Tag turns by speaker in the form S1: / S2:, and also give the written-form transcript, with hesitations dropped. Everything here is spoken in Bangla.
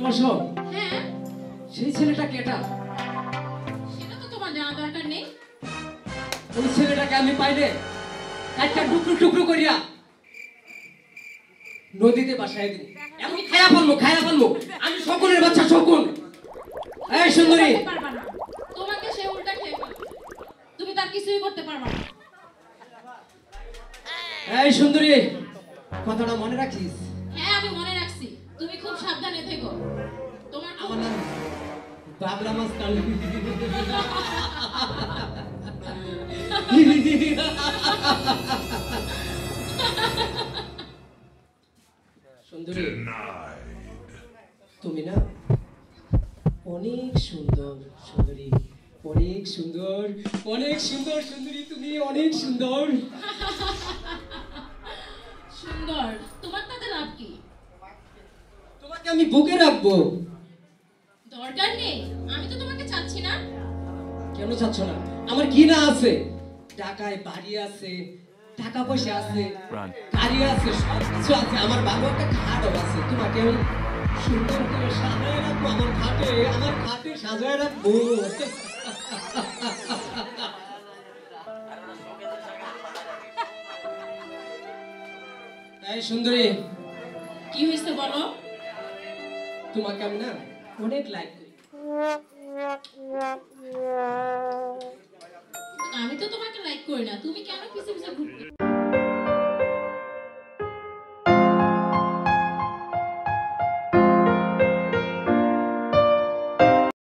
S1: ভালোবাসো?
S2: হ্যাঁ।
S1: সেই ছেলেটা কেটা?
S2: সেটা তো তোমার জানা দরকার নেই।
S1: ওই ছেলেটাকে আমি পাইলে একটা টুকরো টুকরো করিয়া নদীতে বাসায় দিই। এমন খায়া ফেলবো। আমি শকুনের বাচ্চা, শকুন। এই সুন্দরী,
S2: পারবা না। তোমাকে সে উল্টা খেয়ে ফেলবে। তুমি তার কিছুই করতে পারবা না।
S1: এই সুন্দরী, কথাটা মনে রাখিস।
S2: হ্যাঁ, আমি মনে রাখছি। তুমি খুব সাবধানে থেকো। তোমার
S1: আমার নাম বাবলা মাস্তান। সুন্দরী, তুমি না অনেক সুন্দর সুন্দরী, অনেক সুন্দর, অনেক সুন্দর সুন্দরী, তুমি অনেক সুন্দর।
S2: সুন্দর, তোমার তাতে লাভ কি?
S1: তোমাকে আমি বুকে রাখবো।
S2: দরকার নেই, আমি তো তোমাকে চাচ্ছি না।
S1: কেন চাচ্ছ না? আমার কি না আছে? টাকায় বাড়ি আছে, টাকা পয়সা আছে, গাড়ি আছে, সব কিছু আছে। আমার ভালো একটা খাটও আছে। তোমাকে আমি সুন্দর করে সাজায় রাখবো। আমার খাটে সাজায় রাখবো। এই সুন্দরী,
S2: কি হয়েছে বলো?
S1: তোমাকে আমি না অনেক লাইক করি।
S2: আমি তো তোমাকে লাইক করি না। তুমি কেন পিছে পিছে ঘুরতে?